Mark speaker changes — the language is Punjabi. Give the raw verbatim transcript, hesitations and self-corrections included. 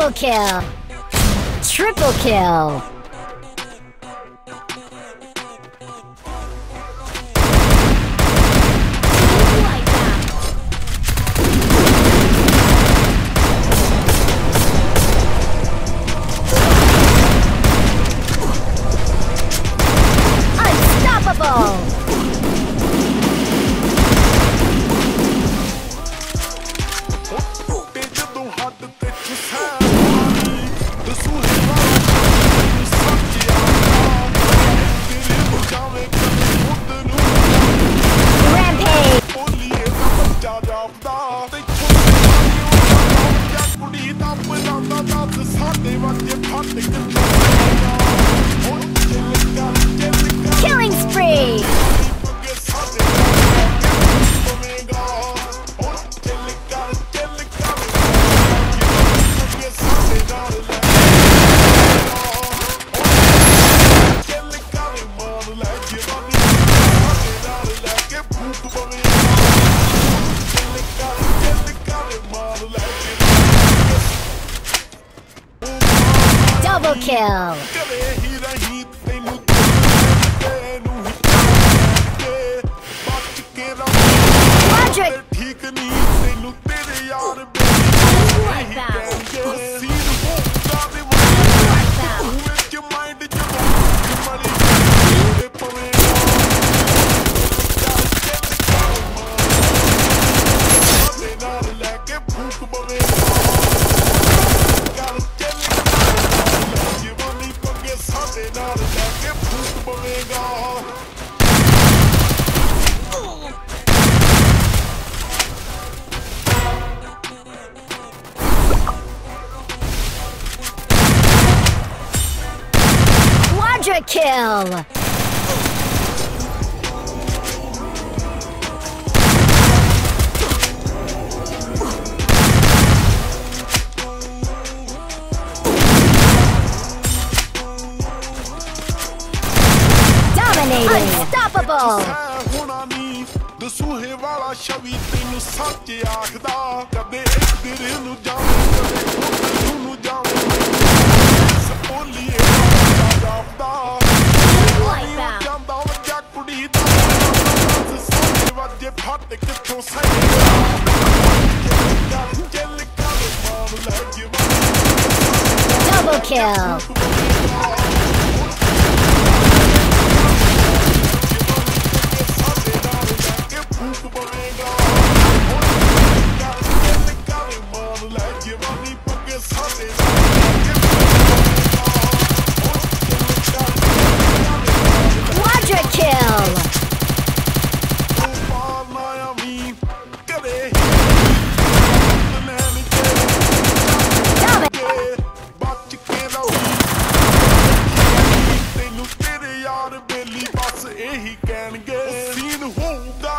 Speaker 1: Double kill! Triple kill! Unstoppable! Killing spree! Double kill! Quadric! Quadra kill! Dominating! Unstoppable!
Speaker 2: ਦਸੂਹੇ ਵਾਲਾ ਸ਼ਵੀ ਤੈਨੂੰ ਸੱਚ ਆਖਦਾ ਕਦੇ ਇਧਰ ਨੂੰ ਜਾਵੇਂ ਕਦੇ ਉਧਰ ਨੂੰ ਜਾਵੇਂ ਸਪੋਲੀਏ ਜਾਪਦਾ ਜਾਂਦਾ ਵੱਜਾ ਕੁੜੀ ਦਾ ਸੋਨੇ ਵੱਜੇ ਫੱਟ ਕਿੱਥੋਂ ਸਹੀ ਚੱਲ ਕਾਲੇ ਮਾਰ ਲੈ ਜਿਵੇਂ
Speaker 1: Double kill! Quadra kill!
Speaker 2: ਤੈਨੂੰ ਤੇਰੇ ਯਾਰ ਬੇਲੀ ਬਸ ਇਹੀ ਕਹਿਣਗੇ ਸੀਨ ਹੋਊਗਾ